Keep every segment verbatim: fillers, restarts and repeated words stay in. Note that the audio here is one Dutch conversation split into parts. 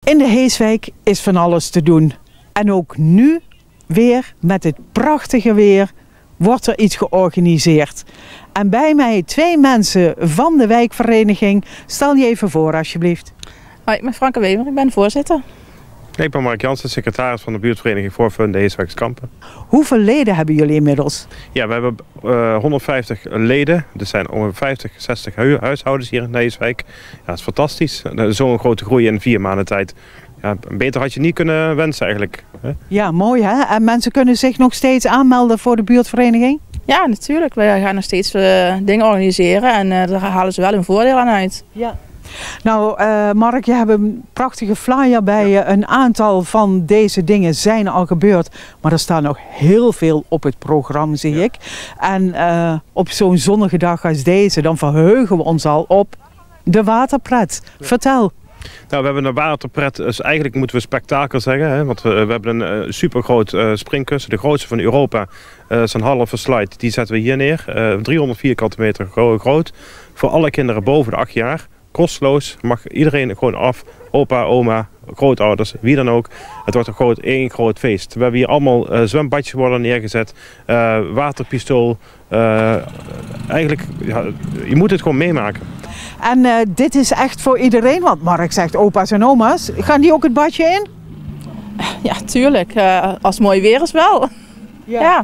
In de Heeswijk is van alles te doen. En ook nu weer met het prachtige weer wordt er iets georganiseerd. En bij mij twee mensen van de wijkvereniging. Stel je even voor alsjeblieft. Hoi, ik ben Franke Wemer, ik ben de voorzitter. Ik ben Mark Jansen, secretaris van de buurtvereniging Voorfun de Heeswijkse Kampen. Hoeveel leden hebben jullie inmiddels? Ja, we hebben uh, honderdvijftig leden. Er zijn ongeveer vijftig, zestig hu huishoudens hier in de Heeswijk. Ja, dat is fantastisch. Zo'n grote groei in vier maanden tijd. Ja, beter had je niet kunnen wensen eigenlijk. Hè? Ja, mooi hè? En mensen kunnen zich nog steeds aanmelden voor de buurtvereniging? Ja, natuurlijk. Wij gaan nog steeds uh, dingen organiseren en uh, daar halen ze wel hun voordeel aan uit. Ja. Nou uh, Mark, je hebt een prachtige flyer bij je. Een aantal van deze dingen zijn al gebeurd. Maar er staat nog heel veel op het programma, zie ja. ik. En uh, op zo'n zonnige dag als deze, dan verheugen we ons al op de waterpret. Ja. Vertel. Nou, we hebben een waterpret, dus eigenlijk moeten we spektakel zeggen. Hè? Want we, we hebben een uh, supergroot uh, springkussen, de grootste van Europa. Uh, Zo'n halve slide, die zetten we hier neer. Uh, driehonderd vierkante meter groot. Voor alle kinderen boven de acht jaar. Kosteloos, mag iedereen gewoon af. Opa, oma, grootouders, wie dan ook. Het wordt een groot, één groot feest. We hebben hier allemaal uh, zwembadjes worden neergezet. Uh, waterpistool. Uh, eigenlijk, ja, je moet het gewoon meemaken. En uh, dit is echt voor iedereen, want Mark zegt opa's en oma's. Gaan die ook het badje in? Ja, tuurlijk. Uh, als het mooi weer is wel. Ja. ja.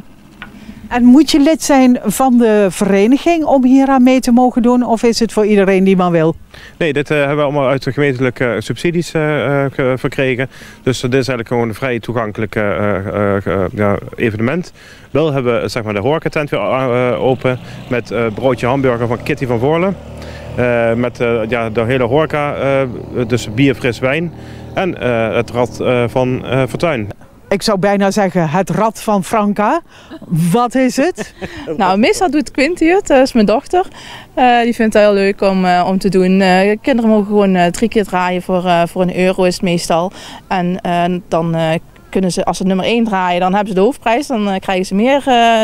En moet je lid zijn van de vereniging om hier aan mee te mogen doen? Of is het voor iedereen die maar wil? Nee, dit uh, hebben we allemaal uit de gemeentelijke uh, subsidies uh, uh, verkregen. Dus uh, dit is eigenlijk gewoon een vrij toegankelijk uh, uh, uh, ja, evenement. Wel hebben we zeg maar, de horecatent weer uh, open met uh, broodje hamburger van Kitty van Voorlen. Uh, met uh, ja, de hele horeca, uh, dus bier, fris wijn en uh, het rad uh, van uh, Fortuin. Ik zou bijna zeggen het rad van Franka. Wat is het? Nou, meestal doet Quinty het, dat is mijn dochter. Uh, die vindt het heel leuk om, uh, om te doen. Uh, kinderen mogen gewoon uh, drie keer draaien voor, uh, voor een euro is het meestal. En uh, dan uh, kunnen ze, als ze nummer één draaien, dan hebben ze de hoofdprijs. Dan uh, krijgen ze meer uh,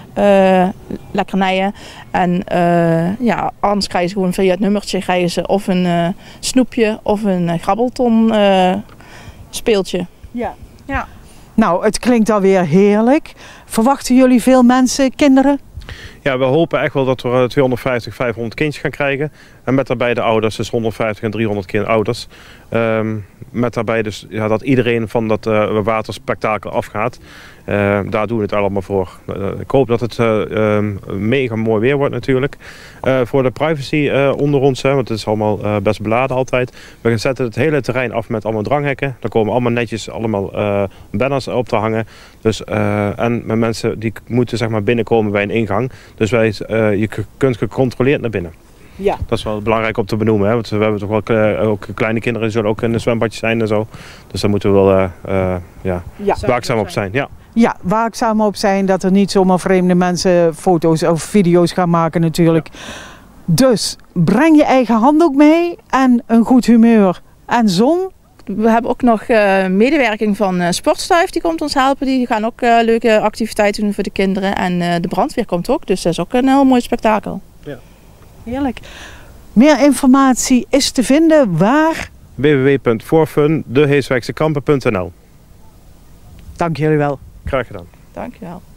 uh, lekkernijen. En uh, ja, anders krijgen ze gewoon via het nummertje krijgen ze of een uh, snoepje of een uh, grabbelton uh, speeltje. Ja. Ja. Nou, het klinkt alweer heerlijk. Verwachten jullie veel mensen, kinderen? Ja, we hopen echt wel dat we tweehonderdvijftig, vijfhonderd kindjes gaan krijgen. En met daarbij de ouders, dus honderdvijftig en driehonderd kind ouders. Um, met daarbij dus ja, dat iedereen van dat uh, waterspektakel afgaat. Uh, daar doen we het allemaal voor. Uh, ik hoop dat het uh, um, mega mooi weer wordt natuurlijk. Uh, voor de privacy uh, onder ons, hè, want het is allemaal uh, best beladen altijd. We zetten het hele terrein af met allemaal dranghekken. Daar komen allemaal netjes allemaal uh, banners op te hangen. Dus, uh, en met mensen die moeten zeg maar, binnenkomen bij een ingang. Dus wij, uh, je kunt gecontroleerd naar binnen. Ja. Dat is wel belangrijk om te benoemen, hè? Want we hebben toch wel uh, ook kleine kinderen die zullen ook in een zwembadje zijn en zo. Dus daar moeten we wel uh, uh, ja, ja. waakzaam op zijn. Ja. Ja, waakzaam op zijn dat er niet zomaar vreemde mensen foto's of video's gaan maken natuurlijk. Ja. Dus breng je eigen handdoek mee en een goed humeur en zon. We hebben ook nog uh, medewerking van uh, Sportstuif, die komt ons helpen. Die gaan ook uh, leuke activiteiten doen voor de kinderen. En uh, de brandweer komt ook, dus dat is ook een heel mooi spektakel. Ja. Heerlijk. Meer informatie is te vinden waar? w w w punt voorfun de heeswijkse kampen punt n l. Dank jullie wel. Graag gedaan. Dank je wel.